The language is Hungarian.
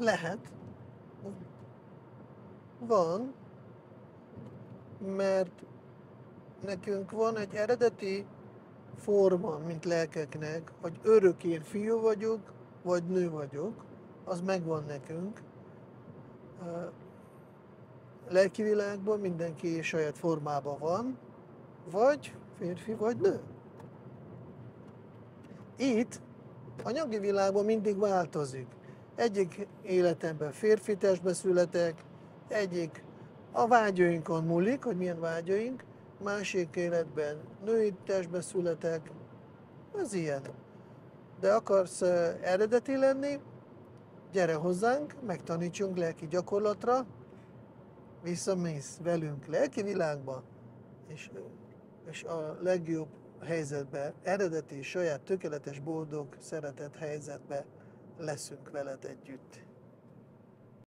Lehet. Van, mert nekünk van egy eredeti forma, mint lelkeknek, hogy örök én fiú vagyok, vagy nő vagyok, az megvan nekünk. Lelki világban mindenki saját formában van, vagy férfi, vagy nő. Itt, anyagi világban mindig változik. Egyik életemben férfi testbe születek, egyik a vágyainkon múlik, hogy milyen vágyaink, másik életben női testbe születek, ez ilyen. De akarsz eredeti lenni, gyere hozzánk, megtanítsunk lelki gyakorlatra, visszamész velünk lelki világba, és a legjobb helyzetbe, eredeti, saját, tökéletes, boldog, szeretett helyzetbe leszünk veled együtt.